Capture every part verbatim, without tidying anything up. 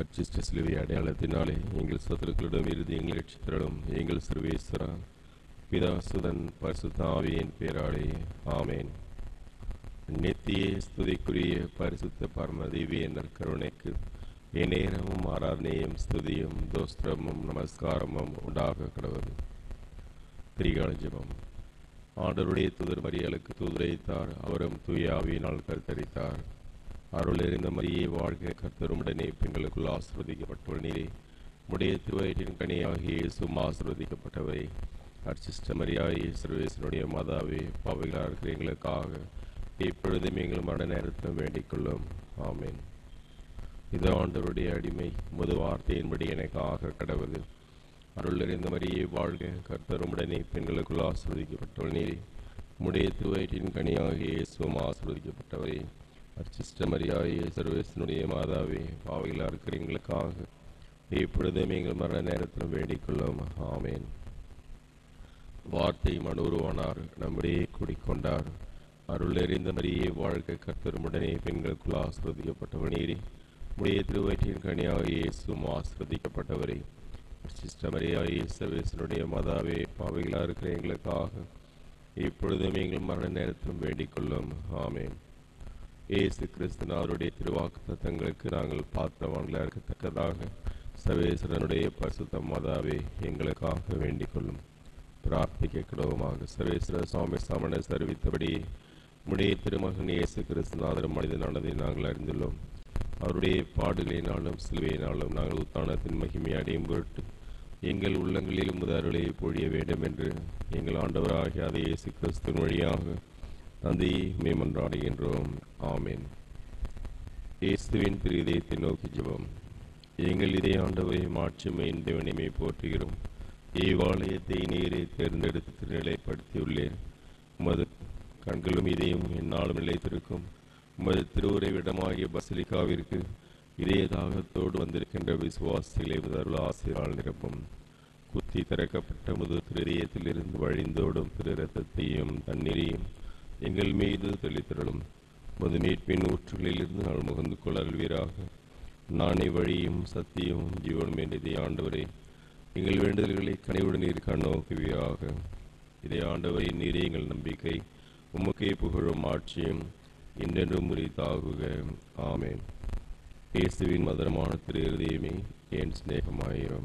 அச்சிஷ்ட சிலுவை அடையாளத்தினாலே எங்கள் சத்துருக்களிடம் இறுதி எங்கள் ரட்சித்தரும் எங்கள் சர்வேஸ்வரா பிதா சுதன் பரிசுத்த ஆவியின் பேராலே ஆமேன். நித்திய ஸ்துதிக்குரிய பரிசுத்த பரம திவ்ய நற்கருணைக்கு எந்நேரமும் ஆராதனையும் ஸ்துதியும் தோஸ்திரமும் நமஸ்காரமும் உண்டாக கடவுள். திரிகால ஜெபம். ஆண்டவருடைய தூதர் மரியாளுக்கு தூதரைத்தார், அவரும் தூய ஆவியினால் கருத்தரித்தார். அருள் எறிந்த மரியை வாழ்க, கர்த்தருமுடனே பெண்களுக்குள் ஆசிர்வதிக்கப்பட்டவள் நீரே, உடைய திருவயிற்றின் கனியாகிய இயேசுவும் ஆசிர்வதிக்கப்பட்டவரே. அர்ச்சிஷ்ட மரியாயே, சர்வேசனுடைய மாதாவே, பாவிகளாக இருக்கிற எங்களுக்காக இப்பொழுதும் எங்கள் மரண நேரத்திலும் வேண்டிக் கொள்ளும். ஆமேன். இது ஆண்டவருடைய அடிமை, முது வார்த்தையின்படி எனக்காக கடவுது. அருள் எறிந்த மரியை வாழ்க, கர்த்தருமுடனே பெண்களுக்குள் ஆசிர்வதிக்கப்பட்டவள் நீரே, உடைய திருவயிற்றின் கனியாகிய இயேசுவும் ஆசிர்வதிக்கப்பட்டவரே. அர்ச்சிஷ்ட மரியாயே, சர்வேசனுடைய மாதாவே, பாவிகளாக இருக்கிற எங்களுக்காக இப்பொழுதும் எங்கள் மரண நேரத்திலும் வேண்டிக் கொள்ளும். ஆமேன். வார்த்தை மனுருவானார், நம்முடைய குடிக்கொண்டார். அருள் எறிந்த மரியை வாழ்க, கர்த்தருமுடனே பெண்களுக்குள் ஆசிர்வதிக்கப்பட்டவர் நீரே, உடைய திருவயிற்றின் கனியாகிய இயேசுவும் ஆசிர்வதிக்கப்பட்டவரே. அர்ச்சிஷ்ட மரியாயே, சர்வேசனுடைய மாதாவே, பாவிகளாக இருக்கிற எங்களுக்காக இப்பொழுதும் எங்கள் மரண நேரத்திலும் வேண்டிக் கொள்ளும். ஆமேன். இயேசு கிறிஸ்துவனுடைய திருவாக்கு தத்தங்களுக்கு நாங்கள் பாத்திரவான்களாக இருக்கத்தக்கதாக சர்வேஸ்வரனுடைய பரிசுத்த மாதாவே, எங்களுக்காக வேண்டிக் கொள்ளும். பிரார்த்திக்க கிடவுமாக. சர்வேஸ்வர சுவாமி சாமனை அறிவித்தபடி உடைய திருமகன் இயேசு கிறிஸ்துநாதர் மனிதனானதை நாங்கள் அறிந்துள்ளோம். அவருடைய பாடுகளினாலும் சிலுவையினாலும் நாங்கள் உத்தானத்தின் மகிமை அடையும் பொருட்டு எங்கள் உள்ளங்களில் உமது அருளை பொழிய வேண்டும் என்று எங்கள் ஆண்டவராகிய அதே இயேசு கிறிஸ்துவின் வழியாக தந்தையை மேமன்றாடுகின்றோம். ஆமேன். இயேசுவின் திரு இதயத்தை நோக்கி ஜெபம். எங்கள் இதய ஆண்டவரை மாட்சிமையின் தேவனைமை போற்றுகிறோம். இவ்வாலயத்தை நீரை தேர்ந்தெடுத்து திருநிலைப்படுத்தியுள்ளேன். உமது கண்களும் இதையும் என்னாலும் நிலைத்திருக்கும் உமது திருவுரைவிடமாகிய பசிலிக்காவிற்கு இதய தாகத்தோடு வந்திருக்கின்ற விசுவாசிகளை அருள் ஆசிரியரால் நிரப்பும். குத்தி திறக்கப்பட்ட முது திருதயத்திலிருந்து வழிந்தோடும் திரு இரத்தத்தையும் தண்ணீரையும் எங்கள் மீது தெளித்திரளும். முது மீட்பின் ஊற்றுகளிலிருந்து நாள் முகந்து கொள்ளல்வீராக. நானே வழியும் சத்தியமும் ஜீவனும் என்றதை ஆண்டவரே, எங்கள் வேண்டுதல்களை கனிவுடன் நீர் கண்ணோக்குவீராக. இதை ஆண்டவரை நீரே எங்கள் நம்பிக்கை, உமக்கே புகழும் ஆட்சியும் என்றென்றும் முறித்தாகுக. ஆமேன். இயேசுவின் மதுரமான திரு இருதயமே, என் சிநேகமாயிரும்.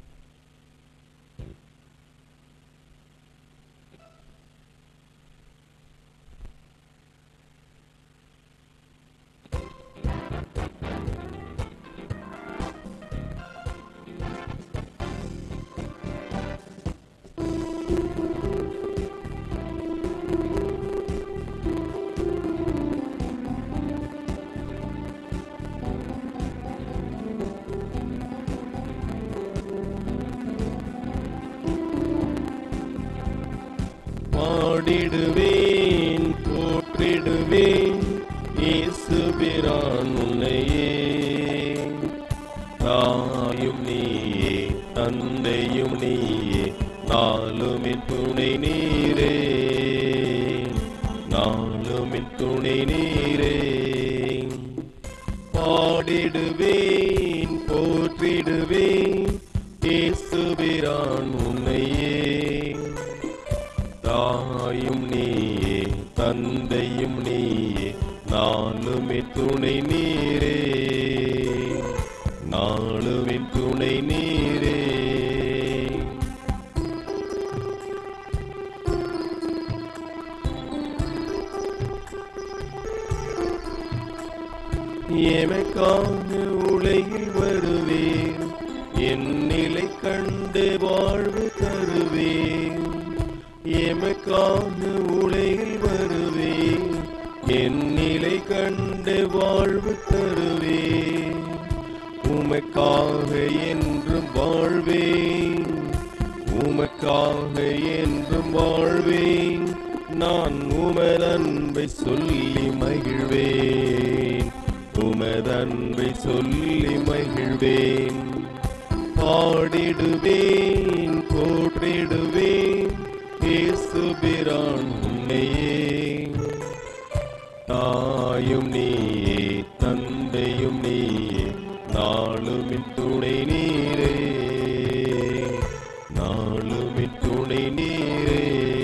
பாடிடுவேன், போற்றிடுவேன் இயேசுபிரான் உன்னையே. தாயும் நீயே, தந்தையும் நீயே, நாளுமின் துணை நீரே, நாளுமின் துணை நீரே. பாடிடுவேன், போற்றிடுவேன் இயேசுபிரான் உன்னையே. தாயும் நீயே, தந்தையும் நீயே, நாளுமே துணை நீரே, நாளுமே துணை நீரே. எமக்காக உலகில் வருவேன், என் நிலை கண்டு வாழ்வு தருவேன். எமக்காக உலகில் வருவேன், என் நிலை கண்டு வாழ்வு தருவேன். உமக்காக என்றும் வாழ்வேன், உமக்காக என்றும் வாழ்வேன். நான் உமதன்பை சொல்லி மகிழ்வேன், உமதன்பை சொல்லி மகிழ்வேன். பாடிடுவேன், போற்றிடுவேன் இயேசுபிரான் உன்னையே. தாயும் நீயே, தந்தையும் நீயே, நாளும் நாளும் துணை நீரே, நாளும் துணை நீரே.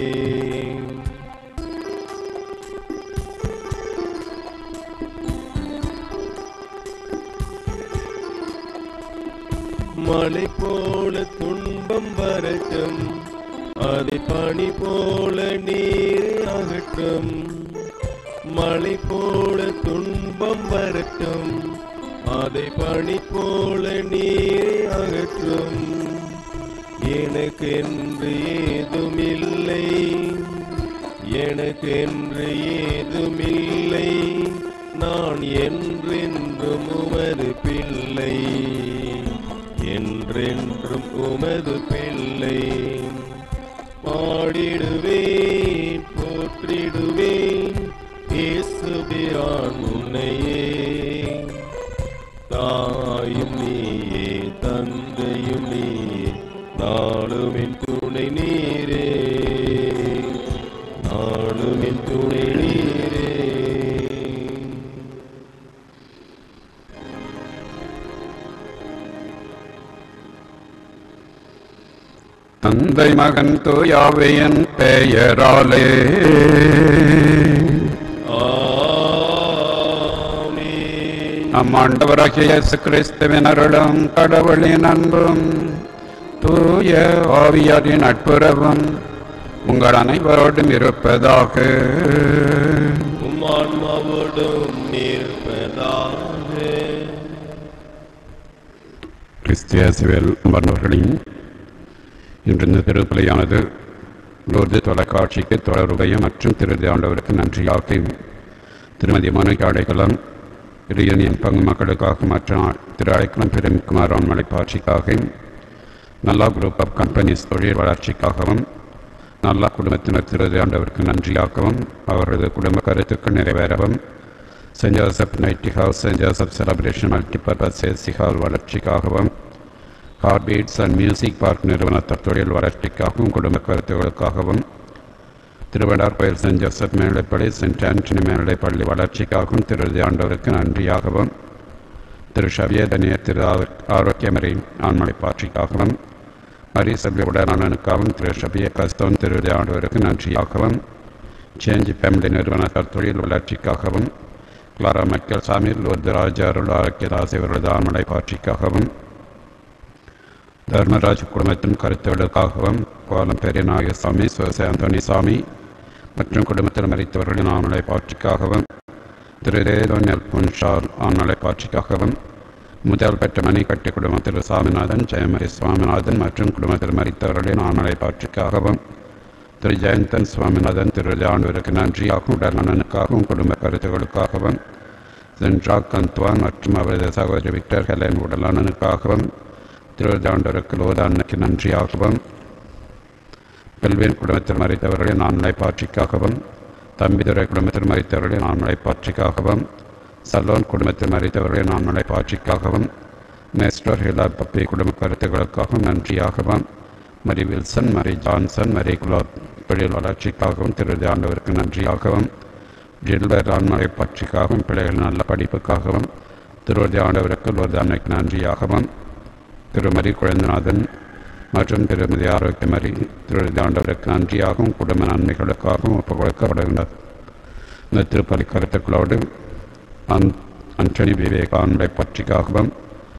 மலை போல துன்பம் வரட்டும், அதை பனி போல நீரே ஆகட்டும். மலை போல துன்பம் வரட்டும், அதை பனி போல நீரே ஆகட்டும். எனக்கென்று ஏதுமில்லை, எனக்கென்று ஏதுமில்லை, நான் என்றென்றும் உமது பிள்ளை, என்றென்றும் உமது பிள்ளை. பாடிடுவேன் போற்றிடுவேன் இயேசுபிரான் உன்னையே, தாயும் நீயே தந்தையும் நீயே, நாளும் என் துணை நீரே, நாளும் என் துணை நீரே. தந்தை மகன் தூயாவின் பெயராலே நம் ஆண்டவராகிய இயேசு கிறிஸ்துவின் அருளும் கடவுளின் அன்பும் தூய ஆவியாரின் நட்புறவும் உங்கள் அனைவரோடும் இருப்பதாக. உம் ஆன்மாவோடும் இருப்பதாக. கிறிஸ்தியசுவில் அமர்ந்தவர்களின் இன்று இந்த திருப்பலியானது லூர்து தொலைக்காட்சிக்கு தொடர்புடைய மற்றும் திருதி ஆண்டவருக்கு நன்றியாக்கி திருமதி மோனிகா அடைக்கலம் இறையனின் பங்கு மக்களுக்காக மற்றும் திரு அடைக்கலம் பெருமிக்குமார் மலைப்பாட்சிக்காக நல்லா குரூப் ஆஃப் கம்பெனிஸ் தொழில் வளர்ச்சிக்காகவும் நல்லா குடும்பத்தினர் திருதி ஆண்டவருக்கு நன்றியாக்கவும் அவரது குடும்ப கருத்துக்கள் நிறைவேறவும் saint Joseph nighty house saint Joseph celebration multipurpose AC hall வளர்ச்சிக்காகவும் car beats and music park நிறுவனத்தார் தொழில் வளர்ச்சிக்காகவும் குடும்ப கருத்துகளுக்காகவும் திருவடார் கோயில் சென்ட் ஜோசப் மேல்நிலைப்பள்ளி சென்ட் ஆண்டனி மேல்நிலைப்பள்ளி வளர்ச்சிக்காகவும் திரு ஆண்டவருக்கு நன்றியாகவும் திரு ஷவியதனிய திரு ஆரோக்கியமறை ஆண்மலை பாட்சிக்காகவும் மரி சபை உடனனுக்காகவும் திரு ஷபிய கஸ்தோன் திரு ஆண்டவருக்கு நன்றியாகவும் சேஞ்ச் ஃபேமிலி நிறுவனத்தார் தொழில் வளர்ச்சிக்காகவும் கிளாரா மக்கள் சாமி லூர்து ராஜா அருள் ஆரோக்கியதாஸ் இவர்களது ஆண்மலை பாட்சிக்காகவும் தர்மராஜ் குடும்பத்தின் கருத்துகளுக்காகவும் கோலம் பெரியநாயகசாமி சுவசை அந்தோனி சாமி மற்றும் குடும்பத்தில் மறித்தவர்களின் ஆண்மலை பாட்சிக்காகவும் திரு ரேதோனியல் புன்ஷால் ஆண்மலை பாட்சிக்காகவும் முதல் பெற்ற மணி கட்டி குடும்பம் திரு சாமிநாதன் ஜெயமரி சுவாமிநாதன் மற்றும் குடும்பத்தில் மறித்தவர்களின் ஆண்மலை பாட்சிக்காகவும் திரு ஜெயந்தன் சுவாமிநாதன் திரு ஆண்டவருக்கு நன்றியாகவும் உடல்நலனுக்காகவும் குடும்ப கருத்துகளுக்காகவும் சென்ட்ராக் கந்த்வான் மற்றும் அவரது சகோதரி விக்டர் ஹெலன் உடல்நலனுக்காகவும் திரு ஆண்டவருக்கு லோதானுக்கு நன்றியாகவும் பெல்வின் குடும்பத்தில் மறைத்தவர்களின் ஆண்மலை பாட்சிக்காகவும் தம்பிதுரை குடும்பத்தில் மறைத்தவர்களின் ஆண்மலை பாட்சிக்காகவும் சலோன் குடும்பத்தில் மறைத்தவர்களின் ஆண்மலை பாட்சிக்காகவும் நேஸ்டர் ஹிலா பப்பி குடும்ப கருத்துக்களுக்காகவும் நன்றியாகவும் மரி வில்சன் மரி ஜான்சன் மரி குலாத் தொழில் வளர்ச்சிக்காகவும் திரு ஆண்டவருக்கு நன்றியாகவும் ஜில்பர் ஆண்மலை பாட்சிக்காகவும் பிள்ளைகள் நல்ல படிப்புக்காகவும் திரு ஆண்டவருக்கு லோதானுக்கு நன்றியாகவும் திருமதி குழந்தநாதன் மற்றும் திருமதி ஆரோக்கியமரி திரு ஆண்டவருக்கு நன்றியாகவும் குடும்ப நன்மைகளுக்காகவும் ஒப்புக் கொடுக்கப்படுகின்றது. இந்த திருப்பலி கருத்துக்களோடு அந் அண்டனி விவேக ஆண்மலை பற்றிக்காகவும்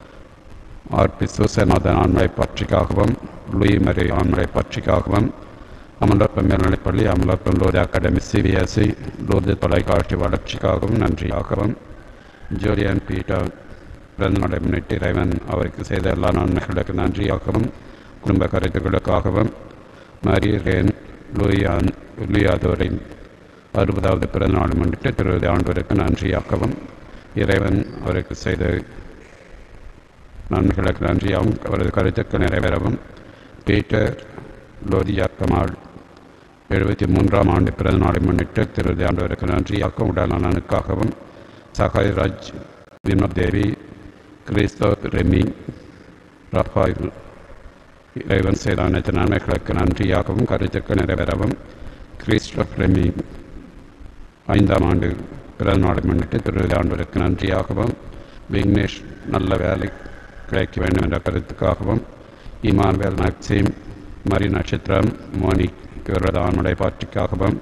ஆர் பி சூசநாதன் ஆண்மலை பற்றிக்காகவும் லூயி மரி ஆண்மலை பற்றிக்காகவும் அமலப்பம் மேல்நிலைப்பள்ளி அமலப்பம் லூர்து அகாடமி சிபிஎஸ்சி லூர்து தொலைக்காட்சி வளர்ச்சிக்காகவும் நன்றியாகவும் ஜூலியன் பீட்டர் பிறந்தநாளை முன்னிட்டு இறைவன் அவருக்கு செய்த எல்லா நன்மைகளுக்கு நன்றியாகவும் குடும்ப கருத்துக்களுக்காகவும் மரி ரேன் லூயான் லூயாதோரின் அறுபதாவது பிறந்தநாளை முன்னிட்டு திருவது ஆண்டவருக்கு நன்றியாகவும் இறைவன் அவருக்கு செய்த நன்மைகளுக்கு நன்றியாகவும் அவரது கருத்துக்கள் நிறைவேறவும் பீட்டர் லோதியா கமால் எழுபத்தி மூன்றாம் ஆண்டு பிறந்தநாளை முன்னிட்டு திருவது ஆண்டவருக்கு நன்றியாகவும் உடல் நலனுக்காகவும் Sahayaraj Vinod Devi Christophe Remy Raphael இறைவன் செய்த அனைத்து நன்மைகளுக்கு நன்றியாகவும் கருத்துக்கள் நிறைவேறவும் கிறிஸ்டோப் ரெமி ஐந்தாம் ஆண்டு பிறந்தநாளை முன்னிட்டு திரு ஆண்டவருக்கு நன்றியாகவும் விக்னேஷ் நல்ல வேலை கிடைக்க வேண்டும் என்ற கருத்துக்காகவும் இமானுவேல் மேக்சிம், மரி நட்சத்திரம், மோனிக் இவரது ஆணுடைய பாற்றிக்காகவும்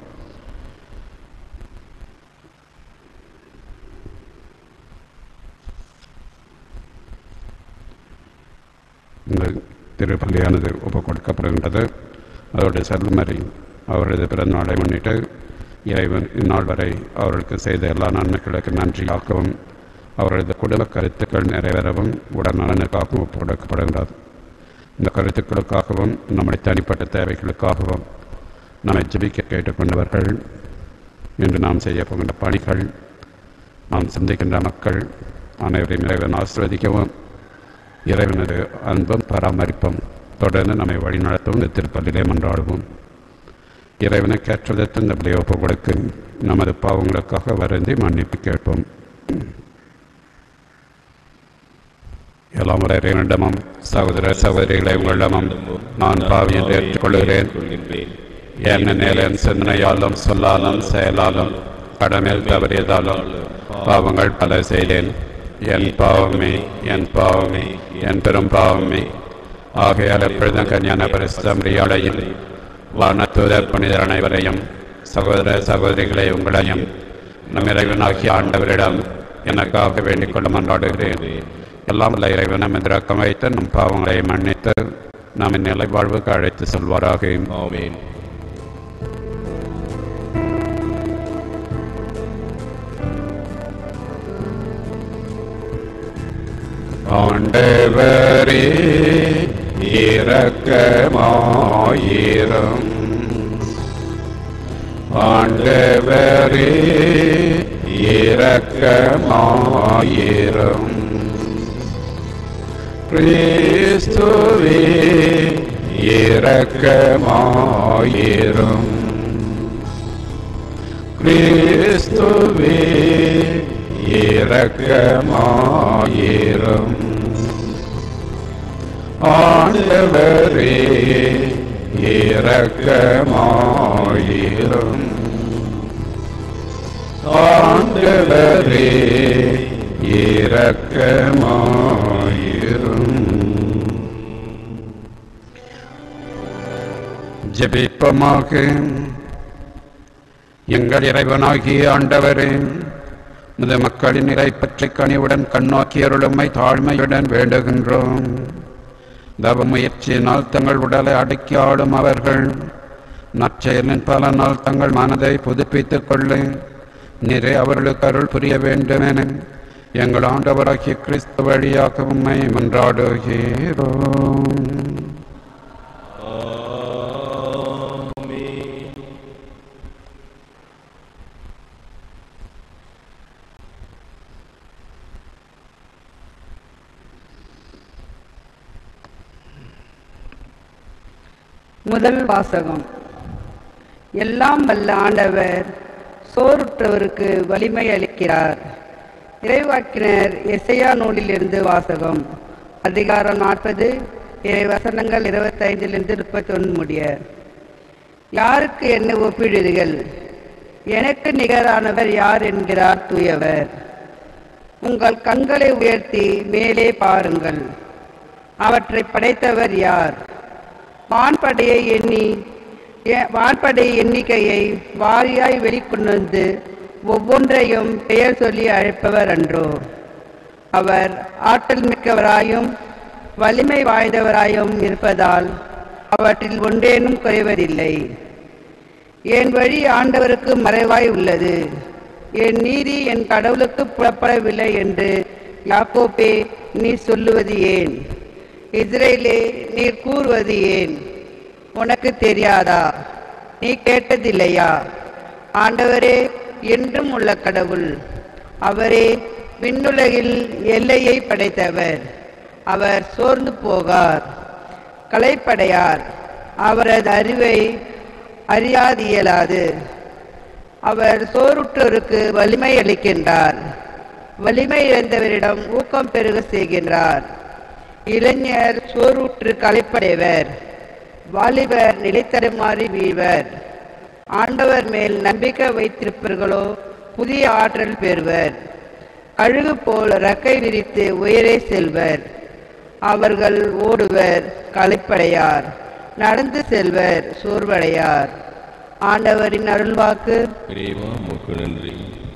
இந்த திருப்பள்ளியானது ஒப்புக் கொடுக்கப்படுகின்றது. அவருடைய செல்லுமரி அவரது பிறந்த நாளை முன்னிட்டு இறைவன் இந்நாள் வரை அவர்களுக்கு செய்த எல்லா நன்மைகளுக்கு நன்றியாகவும் அவரது குடும்ப கருத்துக்கள் நிறைவேறவும் உடல் நலனுக்காகவும் ஒப்புக் கொடுக்கப்படுகின்றது. இந்த கருத்துக்களுக்காகவும் நம்முடைய தனிப்பட்ட தேவைகளுக்காகவும் நம்மை ஜெபிக்க கேட்டுக்கொண்டவர்கள், இன்று நாம் செய்ய போகின்ற பணிகள், நாம் சந்திக்கின்ற மக்கள் அனைவரையும் இறைவன் ஆசீர்வதிக்கவும் இறைவனது அன்பும் பராமரிப்பும் தொடர்ந்து நம்மை வழிநடத்தவும் இந்த திருப்பலிலே மன்றாடுவோம். இறைவனை கேட்டதற்கு இந்த பலியை ஒப்புக் கொடுக்க நமது பாவங்களுக்காக வருந்தி மன்னிப்பு கேட்போம். எல்லாம் வரை இறைவனிடமும் சகோதர சகோதரிகளை உங்களிடமும் நான் பாவி என்று ஏற்றுக்கொள்கிறேன். ஏனெனில் என் சிந்தனையாலும் சொல்லாலும் செயலாலும் கடமையில் தவறியதாலும் பாவங்கள் பல செய்தேன். என் பாவமே, என் பாவமே, என் பெரும் பாவமே. ஆகையால் எப்பொழுதும் கன்னியான பரிசுத்த மரியாதையும் வானதூதர் புனிதர் அனைவரையும் சகோதர சகோதரிகளை உங்களையும் நம் இறைவனாகிய ஆண்டவரிடம் எனக்காக வேண்டிக் கொள்ள மன்றாடுகிறேன். எல்லாம் உள்ள இறைவனம் எதிராக்கம் வைத்து நம் பாவங்களை மன்னித்து நாம் நிலை வாழ்வுக்கு அழைத்து செல்வாராக. ஆமென். ஆண்டவரே இரக்கமாயிரும். ஆண்டவரே இரக்கமாயிரும். கிறிஸ்துவே இரக்கமாயிரும். கிறிஸ்துவே இரக்கமாயிரும். ஆண்டவரே இரக்கமாயிரும். ஆண்டவரே இரக்கமாயிரும். ஜெபிப்போமாக. எங்கள் இறைவனாகிய ஆண்டவரே, இந்த மக்களின் இறை பற்றி கனிவுடன் கண்ணோக்கியருளுமை தாழ்மையுடன் வேண்டுகின்றோம். தவ முயற்சியினால் தங்கள் உடலை அடக்கி ஆடும் அவர்கள் நற்செயலின் பலனால் தங்கள் மனதை புதுப்பித்துக் கொள்ள நிறை அவர்களுக்கு அருள் புரிய வேண்டும் என எங்கள் ஆண்டவராகிய கிறிஸ்து வழியாக உம்மை மன்றாடுகிறோம். முதல் வாசகம். எல்லாம் வல்ல ஆண்டவர் சோறுற்றவருக்கு வலிமை அளிக்கிறார். இறைவாக்கினர் எசையா நூலிலிருந்து வாசகம். அதிகாரம் நாற்பது, இறை வசனங்கள் இருபத்தைந்திலிருந்து முப்பத்தி ஒன்று முடிய. யாருக்கு என்ன ஒப்பிடுகிறீர்கள்? எனக்கு நிகரானவர் யார் என்கிறார் தூயவர். உங்கள் கண்களை உயர்த்தி மேலே பாருங்கள். அவற்றை படைத்தவர் யார்? வான்படையை எண்ணி வான்படை எண்ணிக்கையை வாரியாய் வெளிக்கொண்டு வந்து ஒவ்வொன்றையும் பெயர் சொல்லி அழைப்பவர் அன்றோ? அவர் ஆற்றல் மிக்கவராயும் வலிமை வாய்ந்தவராயும் இருப்பதால் அவற்றில் ஒன்றேனும் குறைவதில்லை. என் வழி ஆண்டவருக்கு மறைவாய் உள்ளது. என் நீதி என் கடவுளுக்கு புலப்படவில்லை என்று யாக்கோபே நீ சொல்லுவது ஏன்? இஸ்ரேலே நீர் கூறுவது ஏன்? உனக்கு தெரியாதா? நீ கேட்டதில்லையா? ஆண்டவரே என்றும் உள்ள கடவுள். அவரே விண்ணுலகில் எல்லையை படைத்தவர். அவர் சோர்ந்து போகார், களைப்படையார். அவரது அறிவை அறியாது இயலாது. அவர் சோறுற்றோருக்கு வலிமை அளிக்கின்றார். வலிமை இழந்தவரிடம் ஊக்கம் பெருக செய்கின்றார். இளைஞர் சோறுற்று களைப்படைவர், வாலிபர் நிலைத்தருமாறி வீழ்வர். ஆண்டவர் மேல் நம்பிக்கை வைத்திருப்பவர்களோ புதிய ஆற்றல் பெறுவர். கழுகு போல் இறக்கை விரித்து உயரே செல்வர். அவர்கள் ஓடுவர் களைப்படையார், நடந்து செல்வர் சோர்வடையார். ஆண்டவரின் அருள்வாக்கு. இறைவா உமக்கு நன்றி.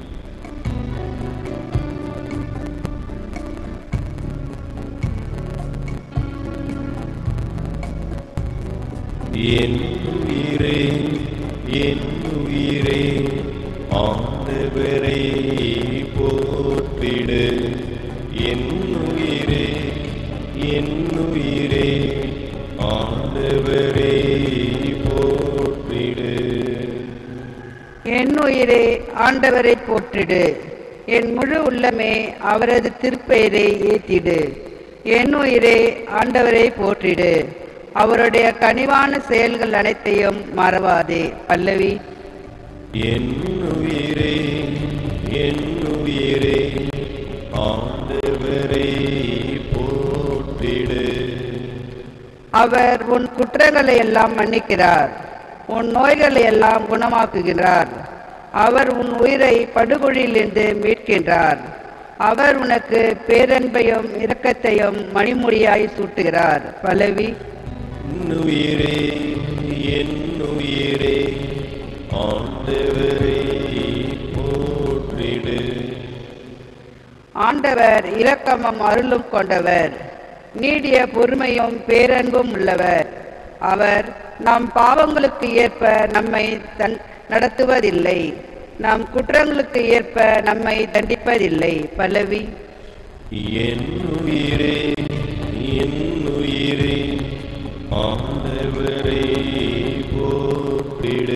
என் உயிரே என் உயிரே ஆண்டவரை போற்றிடு. என் உயிரே என் உயிரே ஆண்டவரை போற்றிடு. என் உயிரே ஆண்டவரை போற்றிடு. என் முழு உள்ளமே அவரது திருப்பெயரை ஏத்திடு. என் உயிரே ஆண்டவரை போற்றிடு. அவருடைய கனிவான செயல்கள் அனைத்தையும் மறவாதே. பல்லவி. என் உயிரே என் உயிரே ஆண்டவரை போற்றிடு. அவர் உன் குற்றங்களை எல்லாம் மன்னிக்கிறார், உன் நோய்களை எல்லாம் குணமாக்குகிறார். அவர் உன் உயிரை படுகொழியிலிருந்து மீட்கின்றார். அவர் உனக்கு பேரன்பையும் இரக்கத்தையும் மணிமுடியாய் சூட்டுகிறார். பல்லவி. உயிரே என் உயிரே ஆண்டவரை போற்றிடு. ஆண்டவர் இரக்கமும் அருளும் கொண்டவர், நீடிய பொறுமையும் பேரன்பும் உள்ளவர். அவர் நம் பாவங்களுக்கு ஏற்ப நம்மை தன் நடத்துவதில்லை, நம் குற்றங்களுக்கு ஏற்ப நம்மை தண்டிப்பதில்லை. பல்லவி. என் உயிரே என் உயிரே ஆண்டவரை போற்றிடு.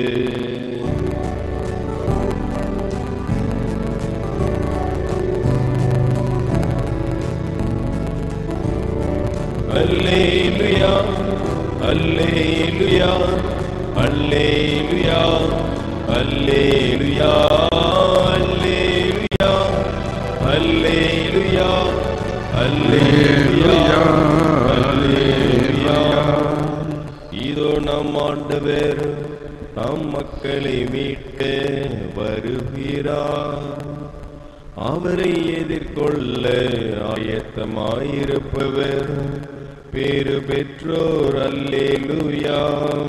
அல்லேலூயா அல்லேலூயா அல்லேலூயா அல்லேலூயா அல்லேலூயா அல்லேலூயா அல்லேலூயா அல்லேலூயா. இதோ நம் ஆண்டவர் நம் மக்களை மீட்க வருகிறார். அவரை எதிர்கொள்ள ஆயத்தமாயிருப்பவர் பேறு பெற்றோர். அல்லேலூயா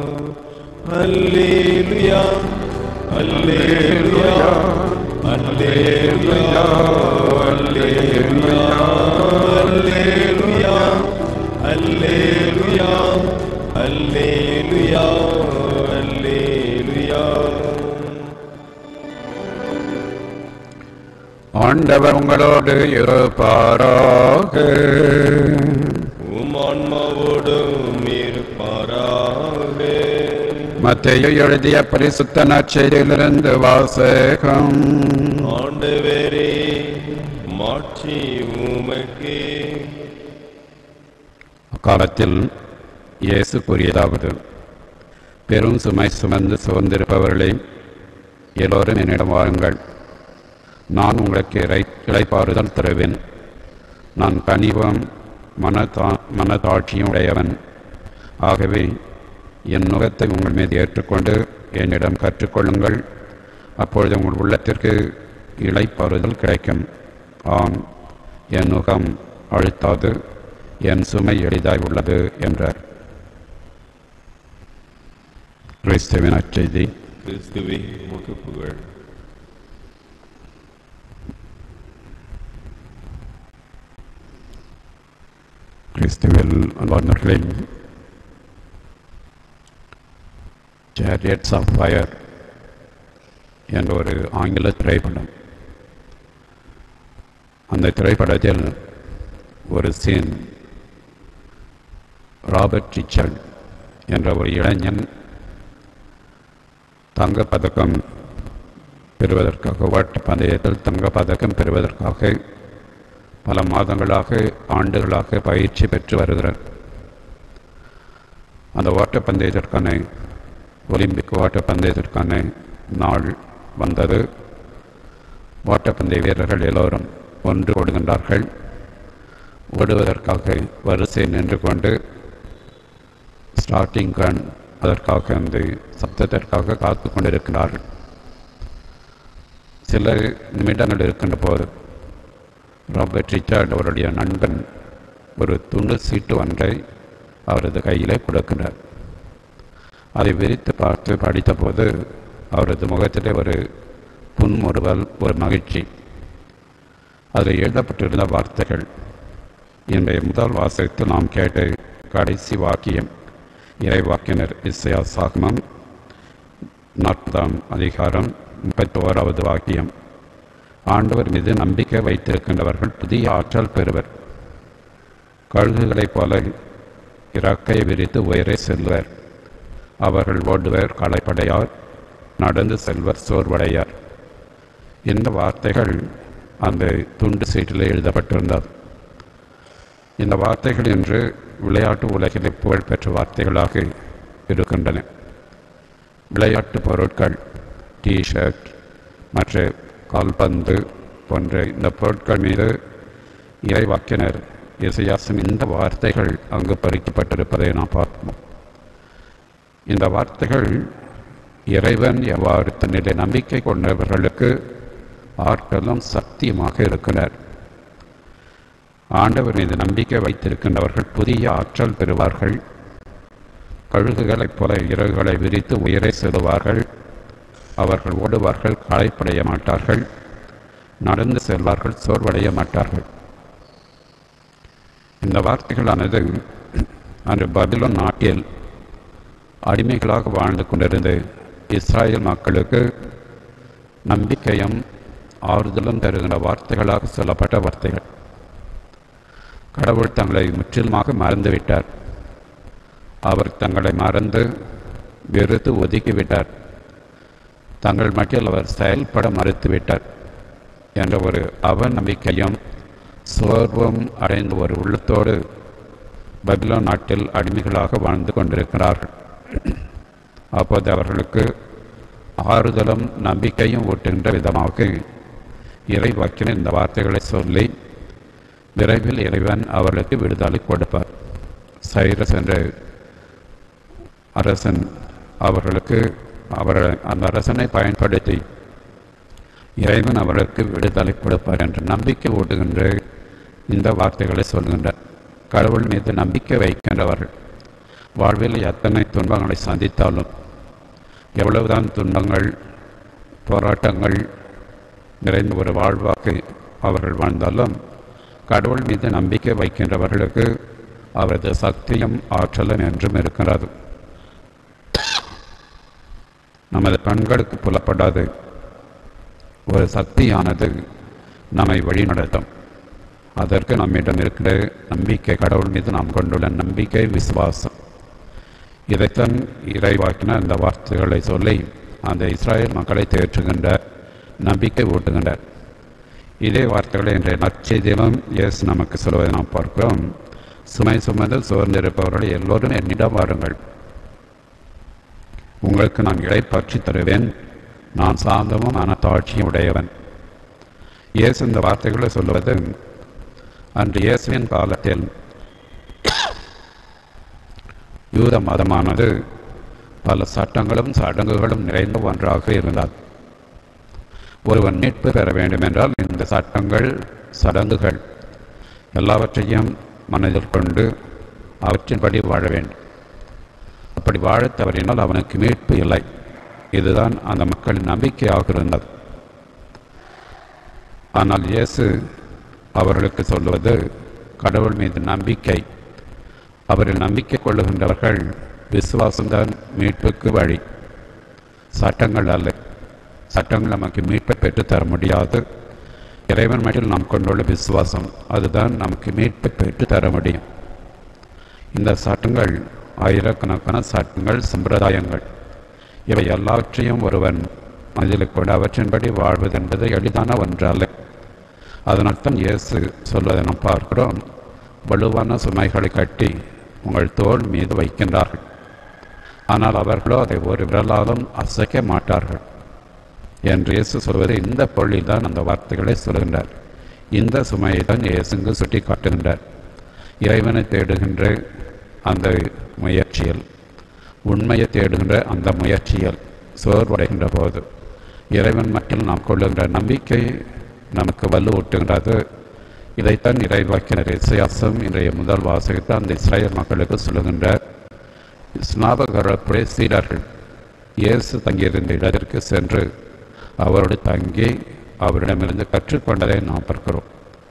அல்லேலூயா அல்லேலூயா அல்லேலூயா அல்லேலூயா அல்லேலூயா அல்லேலூயா அல்லேலூயா அல்லேலூயா. ஆண்டவர் உங்களோடு இருப்பாராக. உம் ஆன்மாவோடும் இருப்பாராக. மத்தேயு எழுதிய பரிசுத்த நற்செய்தியிலிருந்து வாசகம். ஆண்டவரே மாட்சி உமக்கே. அக்காலத்தில் இயேசு கூறியதாவது: பெரும் சுமை சுமந்து சுமந்திருப்பவர்களே, எல்லோரும் என்னிடம் வாருங்கள், நான் உங்களுக்கு இறை இளைப்பாறுதல் தருவேன். நான் கனிவும் மனதா மனதாட்சியும் உடையவன். ஆகவே என் நுகத்தை உங்கள் மீது ஏற்றுக்கொண்டு என்னிடம் கற்றுக்கொள்ளுங்கள். அப்பொழுது உங்கள் உள்ளத்திற்கு இளைப்பாறுதல் கிடைக்கும். ஆம், என் நுகம் அழுத்தாது, என் சுமை எளிதாய் உள்ளது என்றார். கிறிஸ்துவின் நற்செய்தி. கிறிஸ்துவே உமக்கு புகழ். கிறிஸ்துவில் அன்பார்ந்தவர்களே, Chariots of Fire என்ற ஒரு ஆங்கில திரைப்படம். அந்த திரைப்படத்தில் ஒரு சீன், ராபர்ட் ரிச்சர்ட் என்ற ஒரு இளைஞன் தங்கப்பதக்கம் பெறுவதற்காக, ஓட்ட பந்தயத்தில் தங்கப்பதக்கம் பெறுவதற்காக பல மாதங்களாக ஆண்டுகளாக பயிற்சி பெற்று வருகிறார். அந்த ஓட்டப்பந்தயத்திற்கான ஒலிம்பிக் ஓட்டப்பந்தயத்திற்கான நாள் வந்தது. ஓட்டப்பந்தய வீரர்கள் எல்லோரும் ஒன்று ஓடுகின்றார்கள். ஓடுவதற்காக வரிசை நின்று கொண்டு ஸ்டார்டிங் கன் அதற்காக அந்த சப்தத்திற்காக காத்து கொண்டிருக்கிறார்கள். சில நிமிடங்கள் இருக்கின்ற போது ராபர்ட் ரிச்சர்ட் அவருடைய நண்பன் ஒரு துண்டு சீட்டு ஒன்றை அவரது கையிலே கொடுக்கின்றார். அதை விரித்து பார்த்து படித்தபோது அவரது முகத்திலே ஒரு புன்முறுவல், ஒரு மகிழ்ச்சி. அதில் எழுதப்பட்டிருந்த வார்த்தைகள் இன்றைய முதல் வாசகத்தில் நாம் கேட்ட கடைசி வாக்கியம். இறைவாக்கினர் இசையா சாகமம் நாற்பதாம் அதிகாரம் முப்பத்தி ஓராவது வாக்கியம். ஆண்டவர் மீது நம்பிக்கை வைத்திருக்கின்றவர்கள் புதிய ஆற்றல் பெறுவர். கழுகுகளைப் போல இறக்கை விரித்து உயரே செல்வர். அவர்கள் ஓடுவர், களைப்படையார், நடந்து செல்வர், சோர்வடையார். இந்த வார்த்தைகள் அந்த துண்டு சீட்டில் எழுதப்பட்டிருந்தது. இந்த வார்த்தைகள் இன்று விளையாட்டு உலகிலே புகழ்பெற்ற வார்த்தைகளாக இருக்கின்றன. விளையாட்டு பொருட்கள், டிஷர்ட் மற்ற கால்பந்து போன்ற இந்த பொருட்கள் மீது இறைவாக்கினர் இசையாசின் இந்த வார்த்தைகள் அங்கு பறிக்கப்பட்டிருப்பதை நாம் பார்ப்போம். இந்த வார்த்தைகள் இறைவன் எவ்வாறு தன்னிலை நம்பிக்கை கொண்டவர்களுக்கு ஆற்றலும் சக்தியுமாக இருக்கிறார். ஆண்டவர் மீது நம்பிக்கை வைத்திருக்கின்றவர்கள் புதிய ஆற்றல் பெறுவார்கள். கழுகுகளைப் போல இறகுகளை விரித்து உயரே செல்வார்கள். அவர்கள் ஓடுவார்கள், களைப்படைய மாட்டார்கள், நடந்து செல்வார்கள், சோர்வடைய மாட்டார்கள். இந்த வார்த்தைகளானது அன்று பபிலோன் நாட்டில் அடிமைகளாக வாழ்ந்து கொண்டிருந்த இஸ்ராயல் மக்களுக்கு நம்பிக்கையும் ஆறுதலும் தருகின்ற வார்த்தைகளாக சொல்லப்பட்ட வார்த்தைகள். கடவுள் தங்களை முற்றிலுமாக மறந்துவிட்டார். அவர் தங்களை மறந்து வெறுத்து ஒதுக்கிவிட்டார். தங்கள் மட்டில் அவர் செயல்பட மறுத்துவிட்டார் என்ற ஒரு அவநம்பிக்கையும் சோர்வும் அடைந்த ஒரு உள்ளத்தோடு பபிலோன் நாட்டில் அடிமைகளாக வாழ்ந்து கொண்டிருக்கிறார்கள். அப்போது அவர்களுக்கு ஆறுதலும் நம்பிக்கையும் ஊட்டுகின்ற விதமாக இறைவாக்கின இந்த வார்த்தைகளை சொல்லி விரைவில் இறைவன் அவர்களுக்கு விடுதலை கொடுப்பார். சைரஸ் என்ற அரசன் அவர்களுக்கு அவர்கள் அந்த அரசனை பயன்படுத்தி இறைவன் அவர்களுக்கு விடுதலை கொடுப்பார் என்ற நம்பிக்கை ஊட்டுகின்ற இந்த வார்த்தைகளை சொல்கின்றார். கடவுள் மீது நம்பிக்கை வைக்கின்றவர்கள் வாழ்வில் எத்தனை துன்பங்களை சந்தித்தாலும், எவ்வளவுதான் துன்பங்கள் போராட்டங்கள் நிறைந்த ஒரு வாழ்வாக்கு அவர்கள் வாழ்ந்தாலும், கடவுள் மீது நம்பிக்கை வைக்கின்றவர்களுக்கு அவரது சக்தியும் ஆற்றலும் என்றும் இருக்கிறது. நமது கண்களுக்கு புலப்படாது ஒரு சக்தியானது நம்மை வழிநடத்தும். அதற்கு நம்மிடம் இருக்கிற நம்பிக்கை, கடவுள் மீது நாம் கொண்டுள்ள நம்பிக்கை, விசுவாசம். இதைத்தான் இறைவாக்கின இந்த வார்த்தைகளை சொல்லி அந்த இஸ்ராயல் மக்களை தேற்றுகின்ற, நம்பிக்கை ஊட்டுகின்றார். இதே வார்த்தைகளை இன்றைய நற்செய்தியிலும் இயேசு நமக்கு சொல்வதை நாம் பார்க்கிறோம். சுமை சுமந்து சோர்ந்திருப்பவர்கள் எல்லோரும் என்னிடம் வாருங்கள், உங்களுக்கு நான் இளைப்பாற்றி தருவேன், நான் சாந்தமும் மனத்தாட்சியும் உடையவன். இயேசு இந்த வார்த்தைகளை சொல்லுவது அன்று இயேசுவின் காலத்தில் யூத மதமானது பல சட்டங்களும் சடங்குகளும் நிறைந்த ஒன்றாக இருந்தார். ஒருவன் மீட்பு பெற வேண்டுமென்றால் இந்த சட்டங்கள் சடங்குகள் எல்லாவற்றையும் மனதில் கொண்டு அவற்றின்படி வாழ வேண்டும். அப்படி வாழத் தவறினால் அவனுக்கு மீட்பு இல்லை. இதுதான் அந்த மக்களின் நம்பிக்கையாக இருந்தது. ஆனால் இயேசு அவர்களுக்கு சொல்லுவது கடவுள் மீது நம்பிக்கை. அவரில் நம்பிக்கை கொள்ளுகின்றவர்கள் விசுவாசம்தான் மீட்புக்கு வழி, சட்டங்கள் அல்ல. சட்டங்கள் நமக்கு மீட்பை பெற்றுத்தர முடியாது. இறைவன் மட்டில் நாம் கொண்டுள்ள விசுவாசம் அதுதான் நமக்கு மீட்பை பெற்றுத்தர முடியும். இந்த சட்டங்கள் ஆயிரக்கணக்கான சட்டங்கள், சம்பிரதாயங்கள், இவை எல்லாவற்றையும் ஒருவன் மனதில் கொண்டு அவற்றின்படி வாழ்வது என்பது எளிதான ஒன்றல்ல. அதனால்தான் இயேசு சொல்வதை நாம் பார்க்கிறோம். வலுவான சுமைகளை கட்டி உங்கள் தோள் மீது வைக்கின்றார்கள், ஆனால் அவர்களோ அதை ஒரு விரலாலும் அசைக்க மாட்டார்கள் என்று இயேசு சொல்வது இந்த பொருளில் தான் அந்த வார்த்தைகளை சொல்கின்றார். இந்த சுமையை தான் இயேசுங்கு சுட்டி காட்டுகின்றார். இறைவனை தேடுகின்ற அந்த முயற்சியில், உண்மையை தேடுகின்ற அந்த முயற்சியில் சோர்வடைகின்ற போது இறைவன் மட்டும் நாம் கொள்ளுகின்ற நம்பிக்கை நமக்கு வலுவூட்டுகின்றது. இதைத்தான் இறைவாக்கினர் இசையாசம் இன்றைய முதல் வாசகத்தை அந்த இஸ்ரேல் மக்களுக்கு சொல்லுகின்றார். ஸ்நாபகருடைய சீடர்கள் இயேசு தங்கியிருந்த இடத்திற்கு சென்று அவரோடு தங்கி அவரிடமிருந்து கற்றுக்கொண்டதை நாம் பார்க்கிறோம்.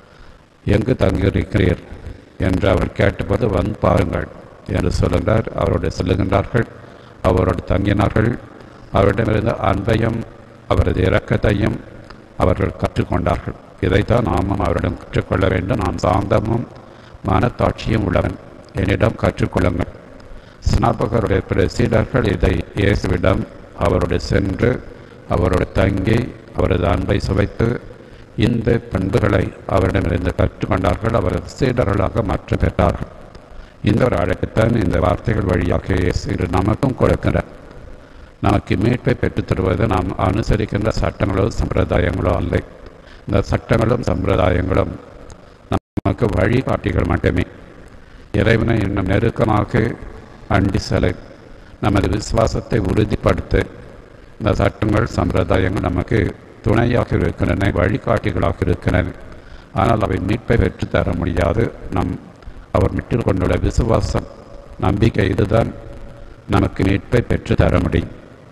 எங்கு தங்கியிருக்கிறீர் என்று அவர் கேட்டபோது வந்து பாருங்கள் என்று சொல்லுகிறார். அவரோடு செல்லுகின்றார்கள், அவரோடு தங்கினார்கள். அவரிடமிருந்த அன்பையும் அவரது இரக்கத்தையும் அவர்கள் கற்றுக்கொண்டார்கள். இதைத்தான் நாமும் அவரிடம் கற்றுக்கொள்ள வேண்டும். நான் சாந்தமும் மனத்தாட்சியும் உள்ளவன், என்னிடம் கற்றுக்கொள்ளுங்கள். ஸ்நாபகருடைய பிற சீடர்கள் இதை இயேசுவிடம் அவரோடு சென்று அவரோடு தங்கி அவரது அன்பை சுவைத்து இந்த பண்புகளை அவரிடமிருந்து கற்றுக்கொண்டார்கள். அவரது சீடர்களாக மாற்றம் பெற்றார்கள். இந்த ஒரு அழைப்புத்தான் இந்த வார்த்தைகள் வழியாக இயேசு இன்று நமக்கும் கொடுக்கின்றார். நமக்கு மீட்பை பெற்றுத் தருவது நாம் அனுசரிக்கின்ற சட்டங்களோ சம்பிரதாயங்களோ அல்ல. இந்த சட்டங்களும் சம்பிரதாயங்களும் நமக்கு வழிகாட்டிகள் மட்டுமே. இறைவனை இன்னும் நெருக்கமாக அண்டி செலை நமது விசுவாசத்தை உறுதிப்படுத்த இந்த சட்டங்கள் சம்பிரதாயங்கள் நமக்கு துணையாக இருக்கின்றன, வழிகாட்டிகளாக இருக்கின்றன. ஆனால் அவை மீட்பை பெற்று தர முடியாது. நம் அவர் மீட்டில் கொண்டுள்ள விசுவாசம் நம்பிக்கை இதுதான் நமக்கு மீட்பை பெற்று தர முடியும்.